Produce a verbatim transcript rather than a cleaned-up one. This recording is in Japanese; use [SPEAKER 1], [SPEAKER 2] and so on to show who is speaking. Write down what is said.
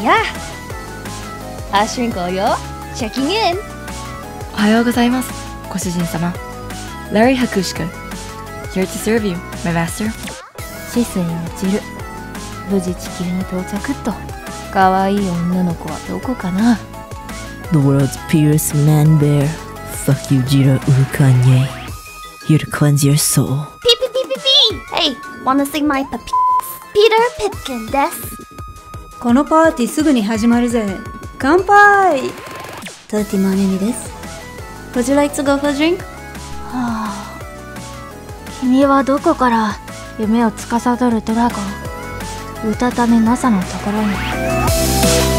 [SPEAKER 1] Yeah. Ashrinko yo. Checking in.
[SPEAKER 2] おはようございます、ご主人様。Larry Hakushi-kun. Here to serve you, my master.
[SPEAKER 1] 止水の散る。無事地球に到着っと。可愛い女の子はどこかな？
[SPEAKER 3] The world's purest man bear. Fuck you, Jiro Urukanye. Here to cleanse your soul.
[SPEAKER 4] Pee pee pee pee pee! Hey, wanna sing my p Peter Pipkin です。
[SPEAKER 5] このパーティーすぐに始まるぜ。乾杯。
[SPEAKER 4] トーティマネミです。Would you like to go for a drink?
[SPEAKER 1] はあ、君はどこから夢を司るドラゴン、うたた寝 ナサ のところに。